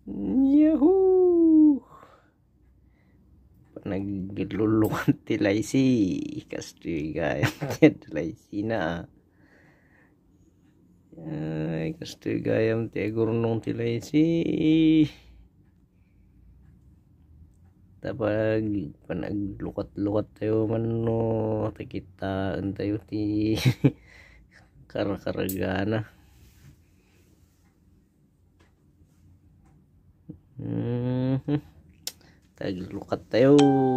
Yahoo! Naglulukan tilay si Kastiga tilay si na ay Kastigayam ti gurnong tilay si tapag panaglukat-lukat tayo man no takitaan tayo ti karakaragana. Taglukat tayo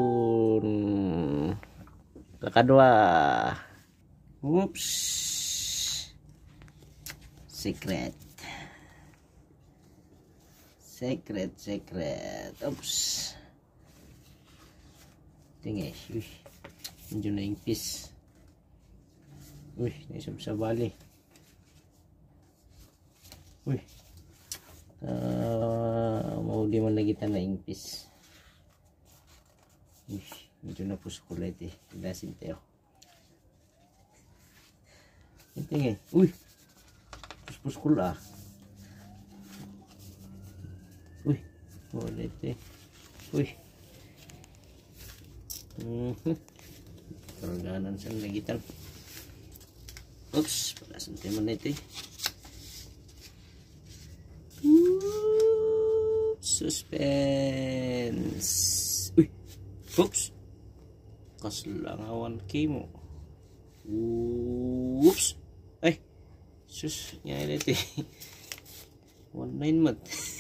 kakadwa. Oops, secret. Oops, tingay. Uy, medyo na impis. Uy, naisab sa bali. Uy, mauli man lagi ta na impis. Uy, medyo na puskulit eh. Ilasin tayo. Tingay. Uy, puskul ah. Uy, ulit eh. Uy. Karaganan sa nagitan. Oops, palasan tayo man ito eh. Suspense. Uy, oops. Kaslangawan kimo. Oops. Ay, sus, nyari ito eh. 19 mat.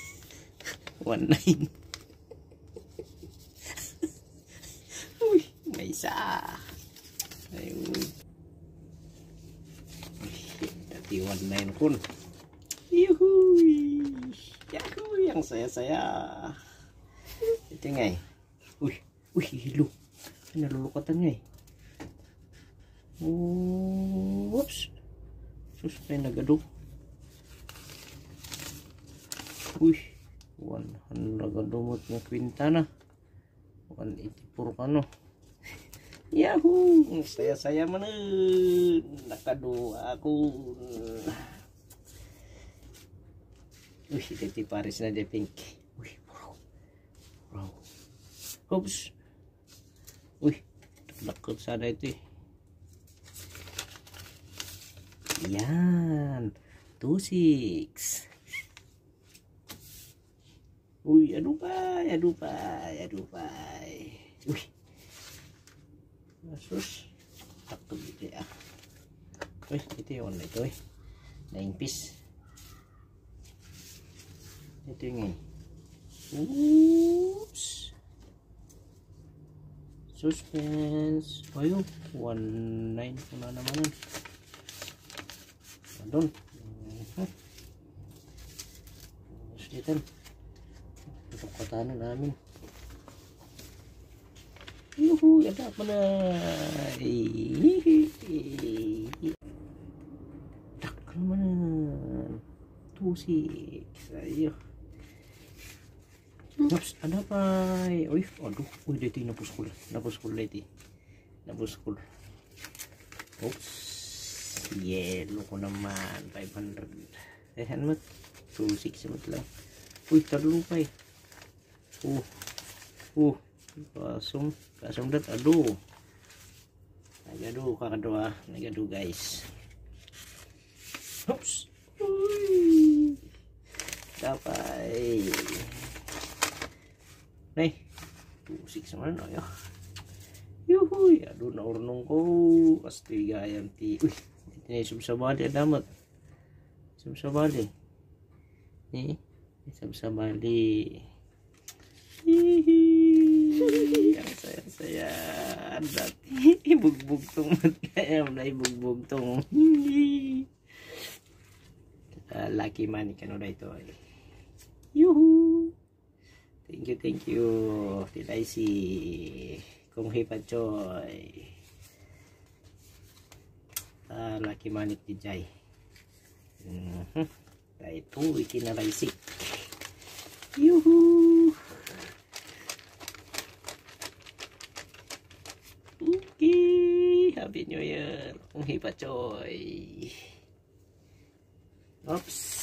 19. Uy, may isa. Ayun. Dati 19 kun. Yuhuy. Yahoo, yang saya-saya. Ito nga eh. Uy, hilo. Nalulukatan nga eh. Whoops. Sus, may nagado. Uy, 100 nagadumot ng kwintana. 184 ka no. Yahoo! Saya-saya man nakado ako. Uy, iti pares na de pink. Uy, wow. Oops. Uy, lakot sana ito eh. Yan. 26. Uy, adupay. Uy. Asus. Takot ito ah. Uy, ito yung ito eh. 9 piece. Ito yung oops. Suspense. Ayun, 19 ko na naman. Doon. Dito. Ito katanan namin. Yuhu, yada pa na. Tak naman. 26. Ayo. Oops, ada pa. Uy, aduh. Uy, dito yung napuskul. Napuskul. Oops. Yellow ko naman. 500. Ayan mat. 26 mat lang. Uy, tarlupay. Kasong dat. Aduh. Kakadwa. Nagado guys. Oops. Uy. Kapay. Nih, 26 naman ayo. Yuhuy, aduh naurnong ko. Kastiga yan ti. Uy, ito na subsabali adamat. Subsabali. Nih, subsabali. Hihi. Yang saya dati ibugbog tong kaya na ibugbog tong. Lucky money kan udah itu. Yuhu. Thank you. Tilay si Kung Hipachoy. Lucky manik di Jai. Itu ikinalaisik. Yuhu. Okay. Happy New Year. Kung Hipachoy. Oops.